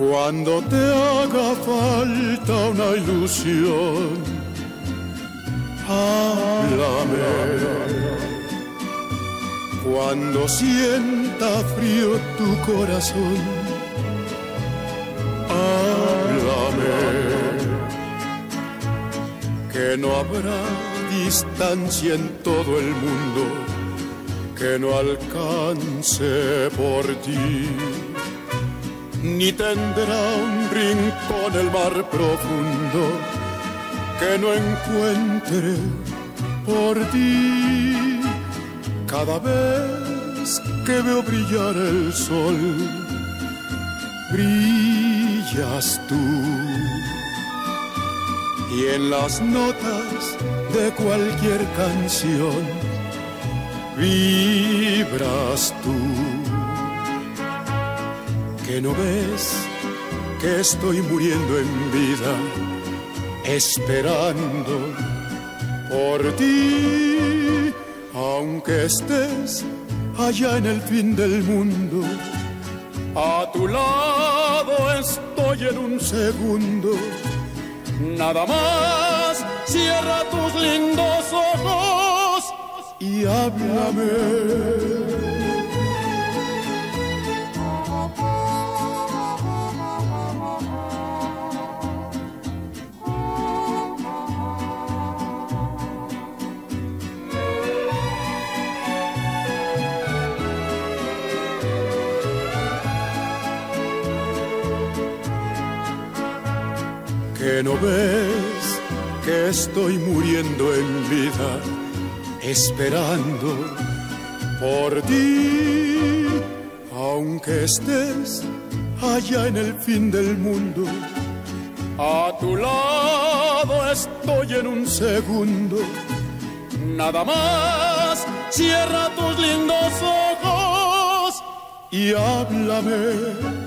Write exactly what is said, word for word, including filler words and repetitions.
Cuando te haga falta una ilusión, háblame. Cuando sienta frío tu corazón, háblame. Que no habrá distancia en todo el mundo que no alcance por ti, ni tendrá un rincón el mar profundo que no encuentre por ti. Cada vez que veo brillar el sol, brillas tú. Y en las notas de cualquier canción, vibras tú. Que no ves que estoy muriendo en vida, esperando por ti. Aunque estés allá en el fin del mundo, a tu lado estoy en un segundo. Nada más, cierra tus lindos ojos y háblame. Que no ves que estoy muriendo en vida, esperando por ti. Aunque estés allá en el fin del mundo, a tu lado estoy en un segundo. Nada más, cierra tus lindos ojos y háblame.